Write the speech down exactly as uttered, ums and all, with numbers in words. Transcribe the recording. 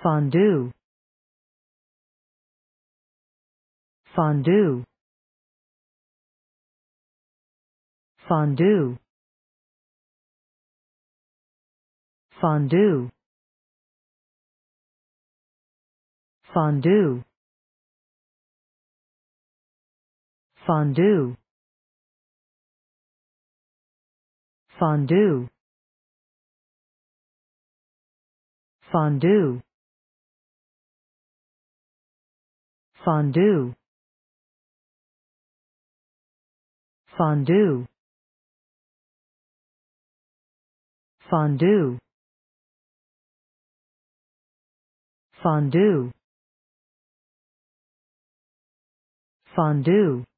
fondue, fondue, fondue, fondue, fondue, fondue, fondue, fondue, fondue, fondue, fondue, fondue, fondue,